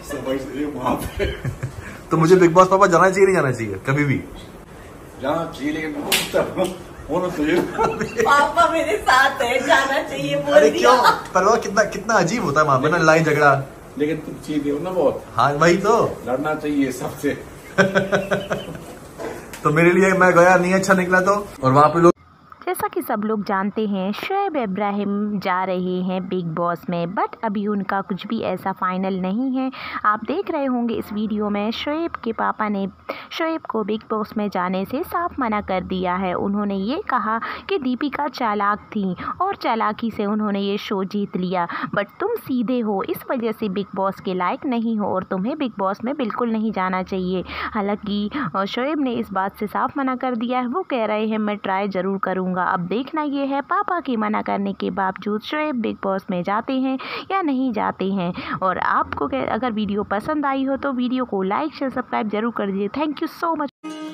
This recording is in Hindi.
वहाँ पे तो मुझे बिग बॉस पापा जाना चाहिए नहीं जाना चाहिए कभी भी? जाना चाहिए, लेकिन होना चाहिए। पापा मेरे साथ है, जाना चाहिए बोल अरे दिया। क्यों? पर कितना कितना अजीब होता है वहाँ पे ना, लड़ाई झगड़ा। लेकिन तुम चीज हो ना बहुत। हाँ वही तो, लड़ना चाहिए सबसे। तो मेरे लिए मैं गया नहीं, अच्छा निकला तो। और वहाँ पे लोग, जैसा कि सब लोग जानते हैं, शोएब इब्राहिम जा रहे हैं बिग बॉस में, बट अभी उनका कुछ भी ऐसा फाइनल नहीं है। आप देख रहे होंगे इस वीडियो में शोएब के पापा ने शोएब को बिग बॉस में जाने से साफ मना कर दिया है। उन्होंने ये कहा कि दीपिका चालाक थी और चालाकी से उन्होंने ये शो जीत लिया, बट तुम सीधे हो, इस वजह से बिग बॉस के लायक नहीं हो और तुम्हें बिग बॉस में बिल्कुल नहीं जाना चाहिए। हालांकि शोएब ने इस बात से साफ मना कर दिया है। वो कह रहे हैं मैं ट्राई ज़रूर करूँगा। अब देखना ये है पापा के मना करने के बावजूद शोएब बिग बॉस में जाते हैं या नहीं जाते हैं। और आपको अगर वीडियो पसंद आई हो तो वीडियो को लाइक शेयर सब्सक्राइब जरूर कर दीजिए। Thank you so much.